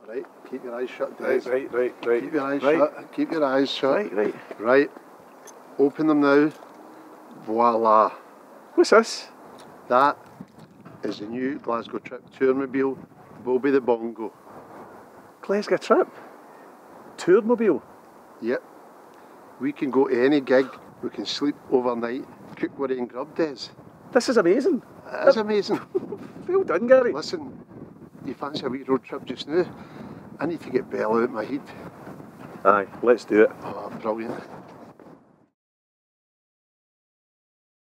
Right, keep your eyes shut, Right. Des. Keep your eyes shut. Keep your eyes shut. Right. Right. Open them now. Voila. What's this? That is the new Glasgow Trip Tourmobile, Bobby the Bongo. Glasgow Trip? Tourmobile? Yep. We can go to any gig, we can sleep overnight, cook what and grub, Des. This is amazing. It is amazing. Well done, Gary. Listen, you fancy a wee road trip just now? I need to get Bella out my head. Aye, let's do it. Oh, brilliant.